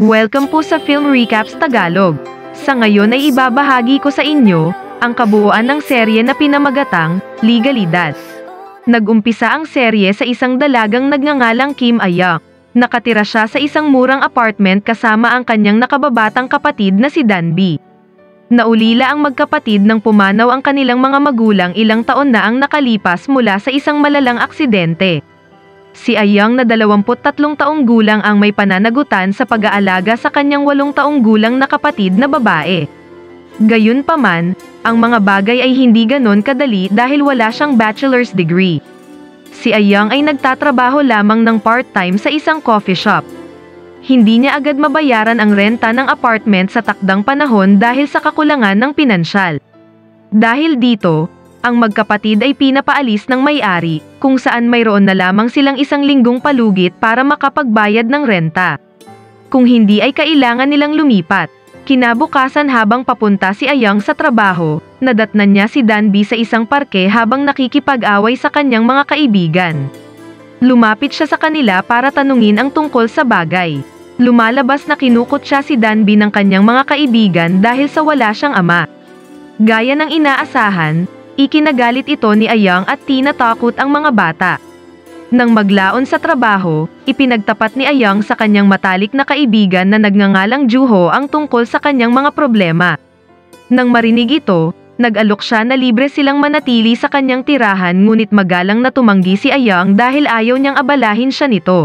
Welcome po sa Film Recaps Tagalog. Sa ngayon ay ibabahagi ko sa inyo ang kabuuan ng serye na pinamagatang Legalidad. Nag-umpisa ang serye sa isang dalagang nagngangalang Kim Ayang. Nakatira siya sa isang murang apartment kasama ang kanyang nakababatang kapatid na si Danby. Naulila ang magkapatid nang pumanaw ang kanilang mga magulang ilang taon na ang nakalipas mula sa isang malalang aksidente. Si Ayang na 23 taong gulang ang may pananagutan sa pag-aalaga sa kanyang 8 taong gulang na kapatid na babae. Gayunpaman, ang mga bagay ay hindi ganon kadali dahil wala siyang bachelor's degree. Si Ayang ay nagtatrabaho lamang ng part-time sa isang coffee shop. Hindi niya agad mabayaran ang renta ng apartment sa takdang panahon dahil sa kakulangan ng pinansyal. Dahil dito, ang magkapatid ay pinapaalis ng may-ari, kung saan mayroon na lamang silang 1 linggong palugit para makapagbayad ng renta. Kung hindi ay kailangan nilang lumipat. Kinabukasan habang papunta si Ayang sa trabaho, nadatnan niya si Danby sa isang parke habang nakikipag-away sa kanyang mga kaibigan. Lumapit siya sa kanila para tanungin ang tungkol sa bagay. Lumalabas na kinukot siya si Danby ng kanyang mga kaibigan dahil sa wala siyang ama. Gaya ng inaasahan, ikinagalit ito ni Ayang at tinatakot ang mga bata. Nang maglaon sa trabaho, ipinagtapat ni Ayang sa kanyang matalik na kaibigan na nagngangalang Juho ang tungkol sa kanyang mga problema. Nang marinig ito, nag-alok siya na libre silang manatili sa kanyang tirahan ngunit magalang na tumanggi si Ayang dahil ayaw niyang abalahin siya nito.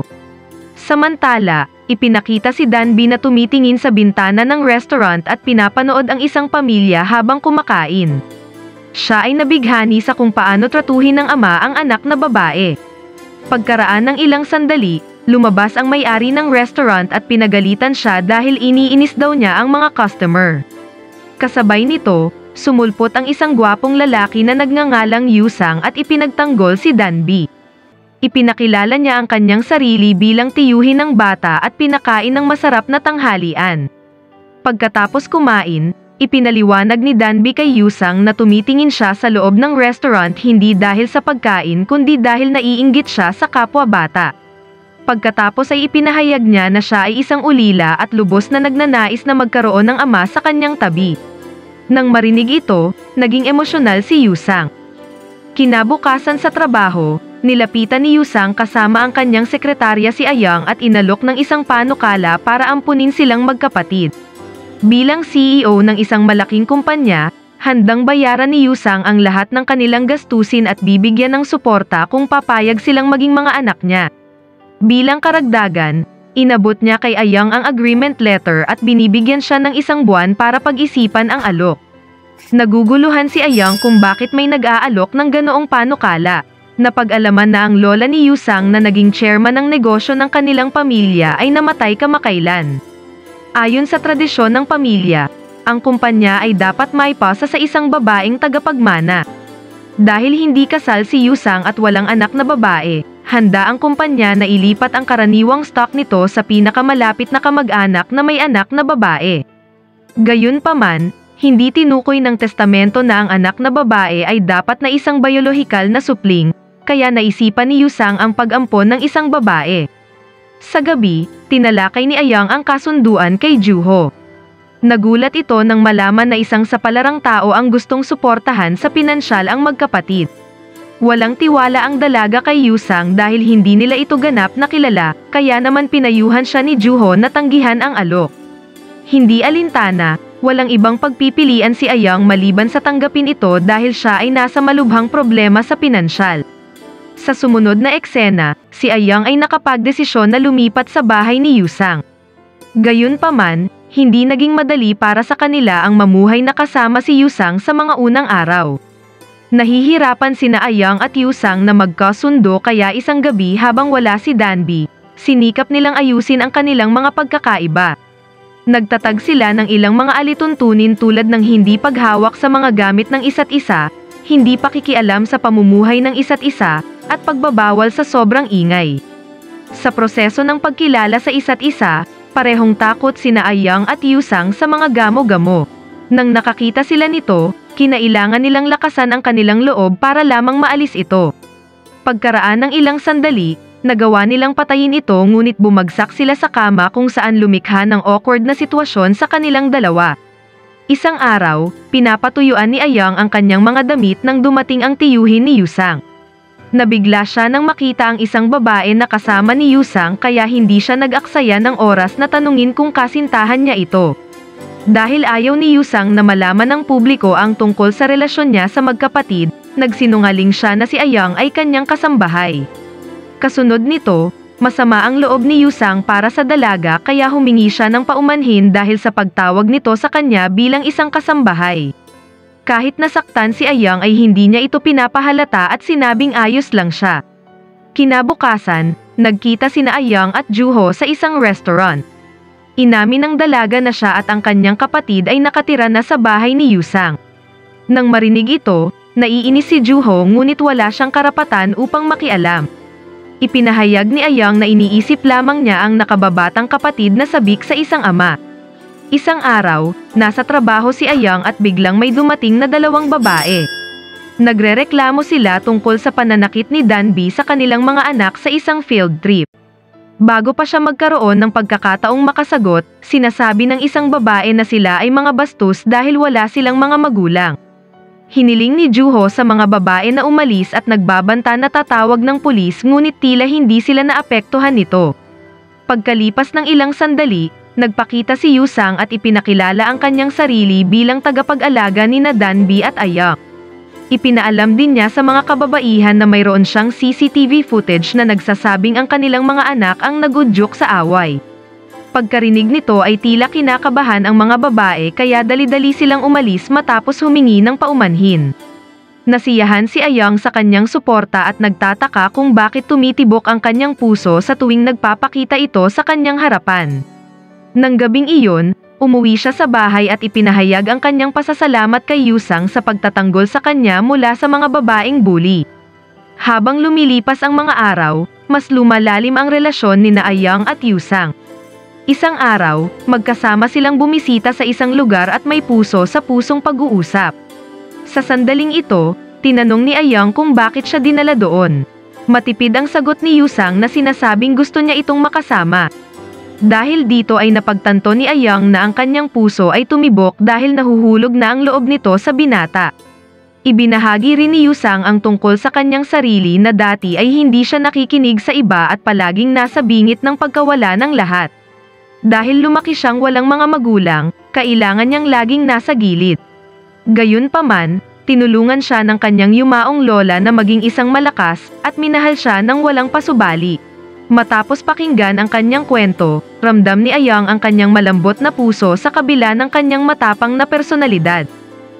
Samantala, ipinakita si Danby na tumitingin sa bintana ng restaurant at pinapanood ang isang pamilya habang kumakain. Siya ay nabighani sa kung paano tratuhin ng ama ang anak na babae. Pagkaraan ng ilang sandali, lumabas ang may-ari ng restaurant at pinagalitan siya dahil iniinis daw niya ang mga customer. Kasabay nito, sumulpot ang isang gwapong lalaki na nagngangalang Yusang at ipinagtanggol si Danby. Ipinakilala niya ang kanyang sarili bilang tiyuhin ng bata at pinakain ng masarap na tanghalian. Pagkatapos kumain, ipinaliwanag ni Danby kay Yusang na tumitingin siya sa loob ng restaurant hindi dahil sa pagkain kundi dahil naiinggit siya sa kapwa bata. Pagkatapos ay ipinahayag niya na siya ay isang ulila at lubos na nagnanais na magkaroon ng ama sa kanyang tabi. Nang marinig ito, naging emosyonal si Yusang. Kinabukasan sa trabaho, nilapitan ni Yusang kasama ang kanyang sekretarya si Ayang at inalok ng isang panukala para ampunin silang magkapatid. Bilang CEO ng isang malaking kumpanya, handang bayaran ni Yusang ang lahat ng kanilang gastusin at bibigyan ng suporta kung papayag silang maging mga anak niya. Bilang karagdagan, inabot niya kay Ayang ang agreement letter at binibigyan siya ng 1 buwan para pag-isipan ang alok. Naguguluhan si Ayang kung bakit may nag-aalok ng ganoong panukala. Napag-alaman na ang lola ni Yusang na naging chairman ng negosyo ng kanilang pamilya ay namatay kamakailan. Ayon sa tradisyon ng pamilya, ang kumpanya ay dapat maipasa sa isang babaeng tagapagmana. Dahil hindi kasal si Yusang at walang anak na babae, handa ang kumpanya na ilipat ang karaniwang stock nito sa pinakamalapit na kamag-anak na may anak na babae. Gayunpaman, hindi tinukoy ng testamento na ang anak na babae ay dapat na isang biolohikal na supling, kaya naisipan ni Yusang ang pag-ampon ng isang babae. Sa gabi, tinalakay ni Ayang ang kasunduan kay Juho. Nagulat ito nang malaman na isang sapalarang tao ang gustong suportahan sa pinansyal ang magkapatid. Walang tiwala ang dalaga kay Yusang dahil hindi nila ito ganap na kilala, kaya naman pinayuhan siya ni Juho na tanggihan ang alok. Hindi alintana, walang ibang pagpipilian si Ayang maliban sa tanggapin ito dahil siya ay nasa malubhang problema sa pinansyal. Sa sumunod na eksena, si Ayang ay nakapagdesisyon na lumipat sa bahay ni Yusang. Gayunpaman, hindi naging madali para sa kanila ang mamuhay na kasama si Yusang sa mga unang araw. Nahihirapan sina Ayang at Yusang na magkasundo kaya isang gabi habang wala si Danby, sinikap nilang ayusin ang kanilang mga pagkakaiba. Nagtatag sila ng ilang mga alituntunin tulad ng hindi paghawak sa mga gamit ng isa't isa, hindi pakikialam sa pamumuhay ng isa't isa, at pagbabawal sa sobrang ingay. Sa proseso ng pagkilala sa isa't isa, parehong takot sina Ayang at Yusang sa mga gamo-gamo. Nang nakakita sila nito, kinailangan nilang lakasan ang kanilang loob para lamang maalis ito. Pagkaraan ng ilang sandali, Nagawa nilang patayin ito ngunit bumagsak sila sa kama kung saan lumikha ng awkward na sitwasyon sa kanilang dalawa. Isang araw, pinapatuyuan ni Ayang ang kanyang mga damit nang dumating ang tiyuhin ni Yusang. Nabigla siya nang makita ang isang babae na kasama ni Yusang kaya hindi siya nag-aksaya ng oras na tanungin kung kasintahan niya ito. Dahil ayaw ni Yusang na malaman ng publiko ang tungkol sa relasyon niya sa magkapatid, nagsinungaling siya na si Ayang ay kanyang kasambahay. Kasunod nito, masama ang loob ni Yusang para sa dalaga kaya humingi siya ng paumanhin dahil sa pagtawag nito sa kanya bilang isang kasambahay. Kahit nasaktan si Ayang ay hindi niya ito pinapahalata at sinabing ayos lang siya. Kinabukasan, nagkita sina Ayang at Juho sa isang restaurant. Inamin ng dalaga na siya at ang kanyang kapatid ay nakatira na sa bahay ni Yusang. Nang marinig ito, naiinis si Juho ngunit wala siyang karapatan upang makialam. Ipinahayag ni Ayang na iniisip lamang niya ang nakababatang kapatid na sabik sa isang ama. Isang araw, nasa trabaho si Ayang at biglang may dumating na dalawang babae. Nagrereklamo sila tungkol sa pananakit ni Danby sa kanilang mga anak sa isang field trip. Bago pa siya magkaroon ng pagkakataong makasagot, sinasabi ng isang babae na sila ay mga bastos dahil wala silang mga magulang. Hiniling ni Juho sa mga babae na umalis at nagbabanta na tatawag ng pulis ngunit tila hindi sila naapektuhan nito. Pagkalipas ng ilang sandali, nagpakita si Yusang at ipinakilala ang kanyang sarili bilang tagapag-alaga ni Danby at Ayang. Ipinaalam din niya sa mga kababaihan na mayroon siyang CCTV footage na nagsasabing ang kanilang mga anak ang nagudyok sa away. Pagkarinig nito ay tila kinakabahan ang mga babae kaya dali-dali silang umalis matapos humingi ng paumanhin. Nasiyahan si Ayang sa kanyang suporta at nagtataka kung bakit tumitibok ang kanyang puso sa tuwing nagpapakita ito sa kanyang harapan. Nang gabing iyon, umuwi siya sa bahay at ipinahayag ang kanyang pasasalamat kay Yusang sa pagtatanggol sa kanya mula sa mga babaeng bully. Habang lumilipas ang mga araw, mas lumalalim ang relasyon ni Ayang at Yusang. Isang araw, magkasama silang bumisita sa isang lugar at may puso sa pusong pag-uusap. Sa sandaling ito, tinanong ni Ayang kung bakit siya dinala doon. Matipid ang sagot ni Yusang na sinasabing gusto niya itong makasama. Dahil dito ay napagtanto ni Ayang na ang kanyang puso ay tumibok dahil nahuhulog na ang loob nito sa binata. Ibinahagi rin ni Yusang ang tungkol sa kanyang sarili na dati ay hindi siya nakikinig sa iba at palaging nasa bingit ng pagkawala ng lahat. Dahil lumaki siyang walang mga magulang, kailangan niyang laging nasa gilid. Gayunpaman, tinulungan siya ng kanyang yumaong lola na maging isang malakas at minahal siya ng walang pasubali. Matapos pakinggan ang kanyang kwento, ramdam ni Ayang ang kanyang malambot na puso sa kabila ng kanyang matapang na personalidad.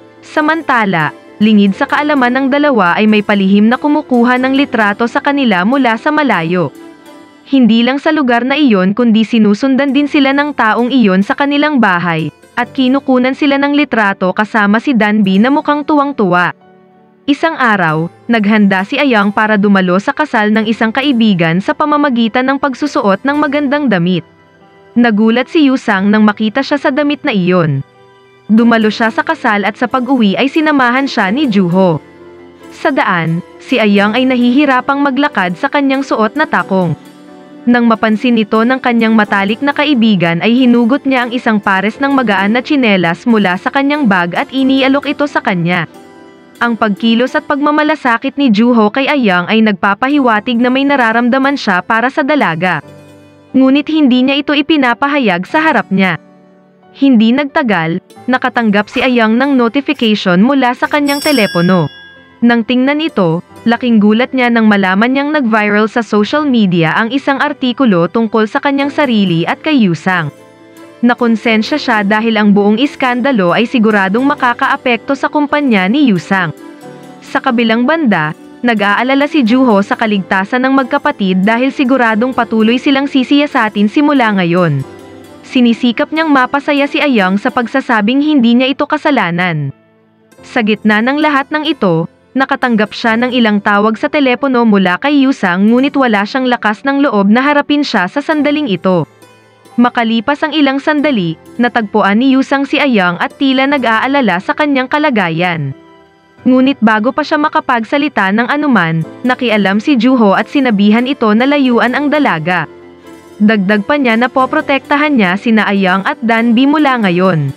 Samantala, lingid sa kaalaman ng dalawa ay may palihim na kumukuha ng litrato sa kanila mula sa malayo. Hindi lang sa lugar na iyon kundi sinusundan din sila ng taong iyon sa kanilang bahay, at kinukunan sila ng litrato kasama si Danby na mukhang tuwang-tuwa. Isang araw, naghanda si Ayang para dumalo sa kasal ng isang kaibigan sa pamamagitan ng pagsusuot ng magandang damit. Nagulat si Yusang nang makita siya sa damit na iyon. Dumalo siya sa kasal at sa pag-uwi ay sinamahan siya ni Juho. Sa daan, si Ayang ay nahihirapang maglakad sa kanyang suot na takong. Nang mapansin ito ng kanyang matalik na kaibigan ay hinugot niya ang isang pares ng magaan na tsinelas mula sa kanyang bag at inialok ito sa kanya. Ang pagkilos at pagmamalasakit ni Juho kay Ayang ay nagpapahiwatig na may nararamdaman siya para sa dalaga. Ngunit hindi niya ito ipinapahayag sa harap niya. Hindi nagtagal, nakatanggap si Ayang ng notification mula sa kanyang telepono. Nang tingnan ito, laking gulat niya nang malaman niyang nag-viral sa social media ang isang artikulo tungkol sa kanyang sarili at kay Yusang. Nakonsensya siya dahil ang buong iskandalo ay siguradong makakaapekto sa kumpanya ni Yusang. Sa kabilang banda, nag-aalala si Juho sa kaligtasan ng magkapatid dahil siguradong patuloy silang sisiyasatin simula ngayon. Sinisikap niyang mapasaya si Ayang sa pagsasabing hindi niya ito kasalanan. Sa gitna ng lahat ng ito, nakatanggap siya ng ilang tawag sa telepono mula kay Yusang ngunit wala siyang lakas ng loob na harapin siya sa sandaling ito. Makalipas ang ilang sandali, natagpuan ni Yusang si Ayang at tila nag-aalala sa kanyang kalagayan. Ngunit bago pa siya makapagsalita ng anuman, nakialam si Juho at sinabihan ito na layuan ang dalaga. Dagdag pa niya na poprotektahan niya sina Ayang at Danby mula ngayon.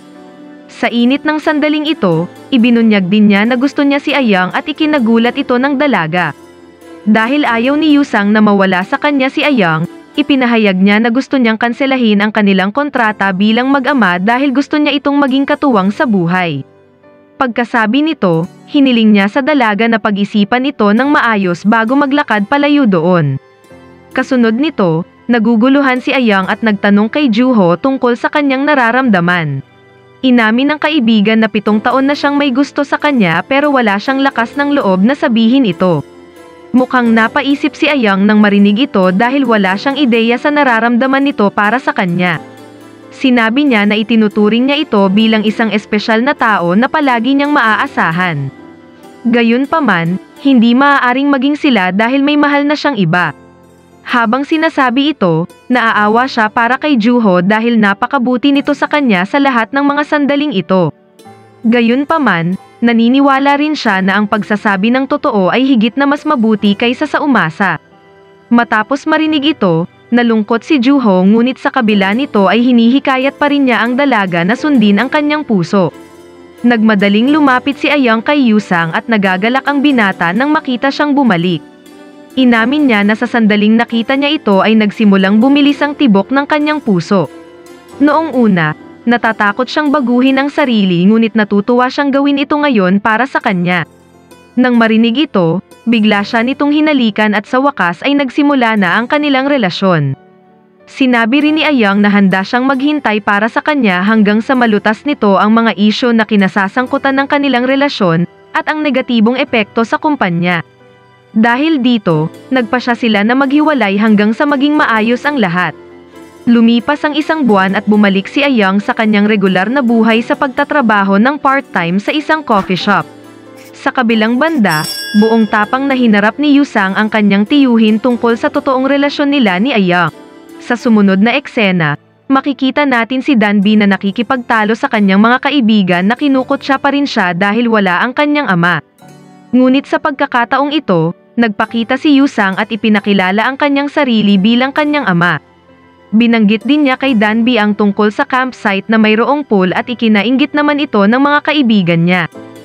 Sa init ng sandaling ito, ibinunyag din niya na gusto niya si Ayang at ikinagulat ito ng dalaga. Dahil ayaw ni Yusang na mawala sa kanya si Ayang, ipinahayag niya na gusto niyang kanselahin ang kanilang kontrata bilang mag-ama dahil gusto niya itong maging katuwang sa buhay. Pagkasabi nito, hiniling niya sa dalaga na pag-isipan ito ng maayos bago maglakad palayo doon. Kasunod nito, naguguluhan si Ayang at nagtanong kay Juho tungkol sa kanyang nararamdaman. Inamin ng kaibigan na 7 taon na siyang may gusto sa kanya pero wala siyang lakas ng loob na sabihin ito. Mukhang napaisip si Ayang nang marinig ito dahil wala siyang ideya sa nararamdaman nito para sa kanya. Sinabi niya na itinuturing niya ito bilang isang espesyal na tao na palagi niyang maaasahan. Gayunpaman, hindi maaaring maging sila dahil may mahal na siyang iba. Habang sinasabi ito, naaawa siya para kay Juho dahil napakabuti nito sa kanya sa lahat ng mga sandaling ito. Gayunpaman, naniniwala rin siya na ang pagsasabi ng totoo ay higit na mas mabuti kaysa sa umasa. Matapos marinig ito, nalungkot si Juho ngunit sa kabila nito ay hinihikayat pa rin niya ang dalaga na sundin ang kanyang puso. Nagmadaling lumapit si Ayang kay Yusang at nagagalak ang binata nang makita siyang bumalik. Inamin niya na sa sandaling nakita niya ito ay nagsimulang bumilis ang tibok ng kanyang puso. Noong una, natatakot siyang baguhin ang sarili ngunit natutuwa siyang gawin ito ngayon para sa kanya. Nang marinig ito, bigla siya nitong hinalikan at sa wakas ay nagsimula na ang kanilang relasyon. Sinabi rin ni Ayang na handa siyang maghintay para sa kanya hanggang sa malutas nito ang mga isyu na kinasasangkutan ng kanilang relasyon at ang negatibong epekto sa kumpanya. Dahil dito, nagpasya sila na maghiwalay hanggang sa maging maayos ang lahat. Lumipas ang 1 buwan at bumalik si Ayang sa kanyang regular na buhay sa pagtatrabaho ng part-time sa isang coffee shop. Sa kabilang banda, buong tapang na hinarap ni Yusang ang kanyang tiyuhin tungkol sa totoong relasyon nila ni Ayang. Sa sumunod na eksena, makikita natin si Danby na nakikipagtalo sa kanyang mga kaibigan na kinukot siya pa rin siya dahil wala ang kanyang ama. Ngunit sa pagkakataong ito, nagpakita si Yusang at ipinakilala ang kanyang sarili bilang kanyang ama. Binanggit din niya kay Danby ang tungkol sa campsite na mayroong pool at ikinainggit naman ito ng mga kaibigan niya.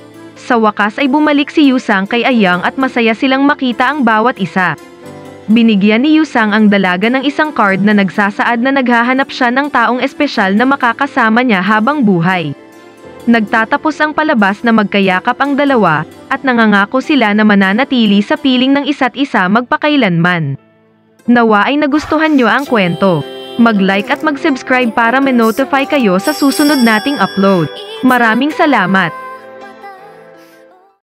Sa wakas ay bumalik si Yusang kay Ayang at masaya silang makita ang bawat isa. Binigyan ni Yusang ang dalaga ng isang card na nagsasaad na naghahanap siya ng taong espesyal na makakasama niya habang buhay. Nagtatapos ang palabas na magkayakap ang dalawa, at nangangako sila na mananatili sa piling ng isa't isa magpakailanman. Nawa ay nagustuhan nyo ang kwento. Mag-like at mag-subscribe para ma-notify kayo sa susunod nating upload. Maraming salamat!